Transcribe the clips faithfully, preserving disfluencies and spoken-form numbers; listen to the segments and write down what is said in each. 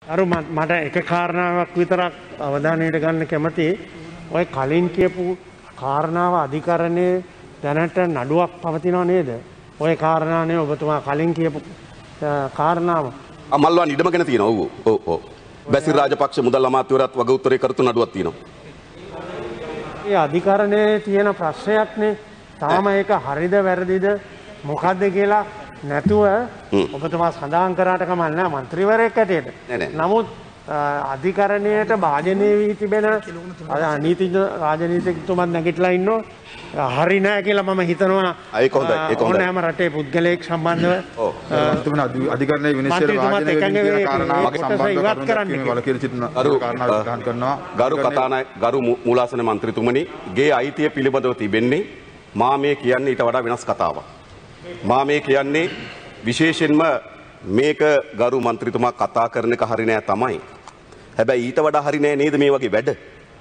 අර මට එක කාරණාවක් විතරක් අවධානයට ගන්න කැමතියි. ඔය කලින් කියපු කාරණාව අධිකරණයේ දැනට නඩුවක් පවතිනව නේද? ඔය කාරණානේ ඔබතුමා කලින් කියපු කාරණාව. මල්වාන් ඉඩම ගැන තියෙනවා. ඔව් ඔව් ඔව්. බැසිල් රාජපක්ෂ මුදල් අමාත්‍යවරයාත් වග උත්තරේ කරතු නඩුවක් තියෙනවා. ඒ අධිකරණයේ තියෙන ප්‍රශ්නයක්නේ. තාම ඒක හරිද වැරදිද මොකද්ද කියලා නැතුව ඔබතුමා සඳහන් කරාට කමක් නැහැ മന്ത്രിවරයෙක් ඇටියට. නමුත් අධිකරණයට භාජනය වී තිබෙන නීතිඥ රාජනීතිඥතුමන් නැගිටලා ඉන්නවා හරි නැහැ කියලා මම හිතනවා. ඒක හොඳයි ඒක හොඳයි. ඕනෑම රටේ පුද්ගලයෙක් සම්බන්ධව ඔව් තුමන අධිකරණයේ විනිශ්චය වාදනය වෙන කාරණාවක් සම්බන්ධව කරුණු වලකීල සිටින කාරණා විග්‍රහ කරනවා. ගරු කතානායක ගරු මූලාසන මන්ත්‍රීතුමනි ගේ අයිතිය පිළිබඳව තිබෙන්නේ මා මේ කියන්නේ ඊට වඩා වෙනස් කතාවක්. මා මේ කියන්නේ විශේෂයෙන්ම මේක ගරු මන්ත්‍රීතුමා කතා කරන එක හරි නෑ තමයි. හැබැයි ඊට වඩා හරි නෑ නේද මේ වගේ වැඩ?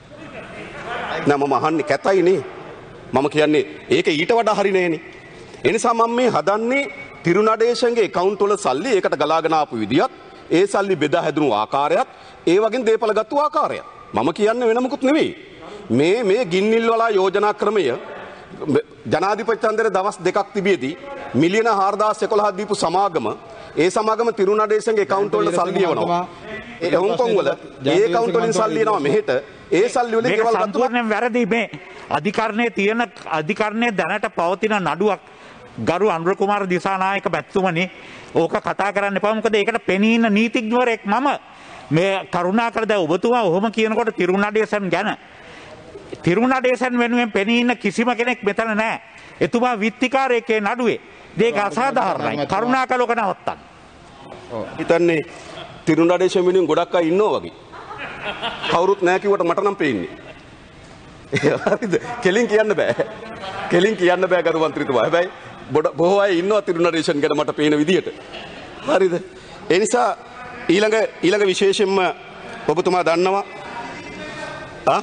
නෑ මම අහන්නේ කැතයි නේ. මම කියන්නේ ඒක ඊට වඩා හරි නෑනේ. ඒ නිසා මම මේ හදන්නේ තිරුණඩේශන්ගේ account වල සල්ලි ඒකට ගලාගෙන ආපු විදියත්, ඒ සල්ලි බෙදා හැදුණු ආකාරයත්, ඒ වගේ දේපල ගත්තු ආකාරයත්. මම කියන්නේ වෙන මොකුත් නෙවෙයි. මේ මේ ගින්නිල් වල යෝජනා ක්‍රමය ජනාධිපති චන්දර දවස් දෙකක් තිබියදී මිලියන හාරදාස් එකොළහක් දීපු සමාගම ඒ සමාගම තිරුණඩේශන්ගේ account වලට සල්ලි යවනවා. ඒ හොංකොං වල ඒ account වලින් සල්ලි යනවා මෙහෙට. ඒ සල්ලි වලින් ගෙවල් ගත්තා. සම්පූර්ණයෙන් වැරදි මේ අධිකරණයේ තියෙන අධිකරණයේ දැනට පවතින නඩුවක් ගරු අනුර කුමාර දිසානායක මැතිතුමනි ඕක කතා කරන්න එපා. මොකද ඒකට පෙනී ඉන්න නීතිඥවරයෙක් මම මේ කරුණාකර දැන් ඔබතුමා ඔහොම කියනකොට තිරුණඩේශන් ගැන තිරුණඩේශන් වෙනුවෙන් පෙනී ඉන්න කිසිම කෙනෙක් මෙතන නැහැ. එතුමා විත්තිකාරයෙක්ගේ නඩුවේ. මේක අසාධාරණයි. කරුණාකර ඔක නවත්තන්න. ඔව්. හිතන්නේ තිරුණඩේශන් වෙනුවෙන් ගොඩක් අය ඉන්නවා වගේ. කවුරුත් නැහැ කිව්වට මට නම් පේන්නේ. හරිද? කෙලින් කියන්න බෑ. කෙලින් කියන්න බෑ ගරු මන්ත්‍රීතුමා. හැබැයි බොහෝ අය ඉන්නවා තිරුණඩේශන් ගැන මට පේන විදියට. හරිද? ඒ නිසා ඊළඟ ඊළඟ විශේෂයෙන්ම ඔබතුමා දන්නවා ආ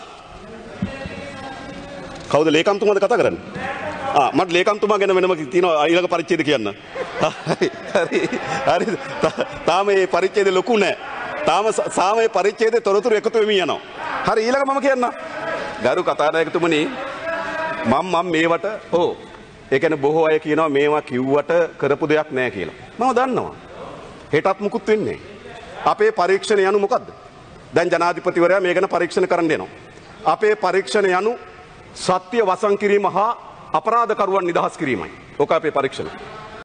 කවුද ලේකම්තුමාද කතා කරන්නේ? ආ මට ලේකම්තුමා ගැන වෙනම තියෙනවා ඊළඟ පරිච්ඡේද කියන්න. හරි හරි හරි තාම මේ පරිච්ඡේද ලොකු නෑ. තාම සාමයේ පරිච්ඡේදේ තොරතුරු එකතු වෙමින් යනවා. හරි ඊළඟ මම කියන්න. ගරු කතානායකතුමනි මම මම මේවට ඕ ඒ කියන්නේ බොහෝ අය කියනවා මේවා කිව්වට කරපු දෙයක් නෑ කියලා. මම දන්නවා. හෙටත් මුකුත් වෙන්නේ නෑ. අපේ පරීක්ෂණ යනු මොකද්ද? දැන් ජනාධිපතිවරයා මේ ගැන පරීක්ෂණ කරන්න දෙනවා. අපේ පරීක්ෂණ යනු සත්‍ය වසන් කිරීම හා අපරාධකරුවන් නිදහස් කිරීමයි. ඕක අපේ පරීක්ෂණ.